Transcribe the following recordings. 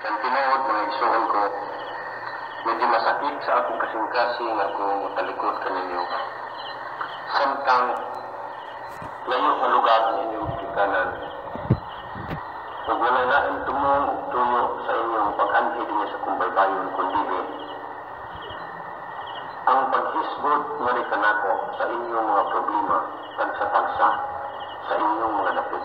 Ang tinuod mga isuon ko, medyo masakit sa akong kasing-kasing ako talikod kaninyo. Samtang layo na lugar ng inyong kikanan. Huwag wala na ang tumong tuyo sa inyong pag-anhi niya sa kumbaybayon kundi ang paghisgot nga kanako sa inyong mga problema tagsa-tagsa sa inyong mga dapit.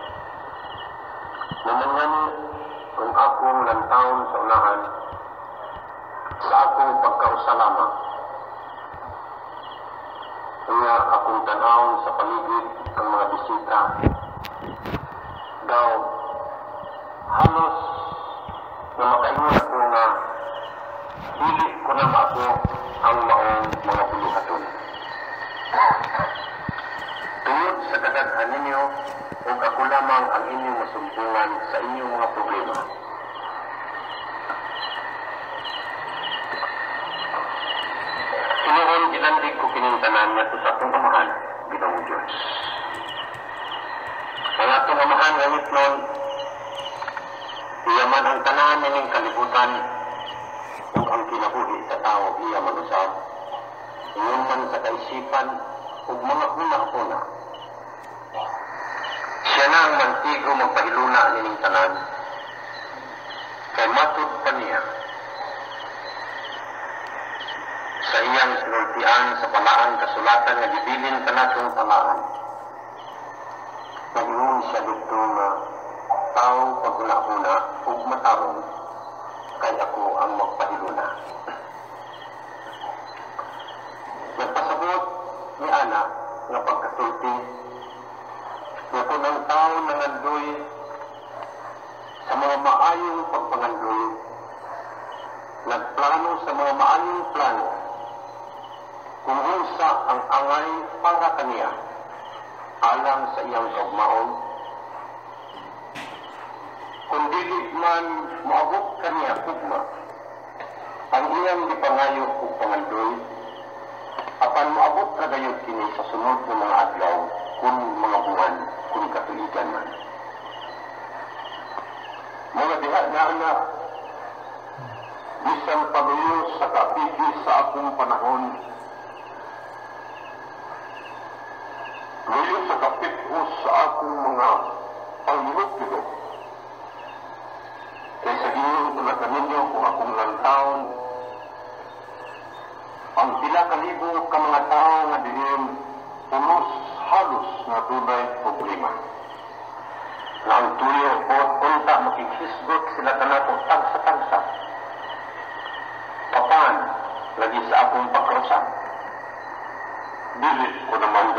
Namangan kung akong lantaon sa unahan sa akong pagkausalama nga akong tanawon sa paligid ang mga bisita daw halos na makaingon ako na dili ko na ako ang maong mga puluhaton. Tungod sa kadaghan ninyo o ako lamang ang inyong masumpungan sa inyong mga problema. Tinuon ilandig ko kinintanan nga sa atong amahan, Ginoong Diyos. Ang atong amahan ngamit nun, iyaman ang tanan nining kalibutan ug ang kinabuhi sa tao iyaman usab. Ingon man sa kaisipan ug mga una-una. Siya na ang mantigo magpahiluna nining tanan. Kay matud pa niya sa iyang sinultian sa palaan kasulatan nga gibilin kanatong talaan. Nag-ingon siya dito nga tao pag-una-una ug matarong kay ako ang magpahiluna. Nagpasabot ni Ana nga pagkasulti nga kung ang tao nangandoy sa mga maayong pagpangandoy, nagplano sa mga maayong plano, kung unsa ang angay para kaniya alang sa iyang kaugmaon, kung dili man maabot kaniya ugma ang iyang gipangayo ug pangandoy, apan maabot kadayog kini sa sunod ng mga adlaw kung mga buwan kung katuligan man. Mga diha na ana, bisan paluyo sa kapigi sa akong panahon, luyo sa kapit-os sa akong mga panglupido, kaysa inyong tulad ninyo kung akong lantaon, ang pila kalibo ka mga tao nga dinim pulos halos na tunay problema. Na ang tuyo o punta makikisgot sila kanako tagsa-tagsa. Papan, lagi sa akong pagkausap. Dilit ko naman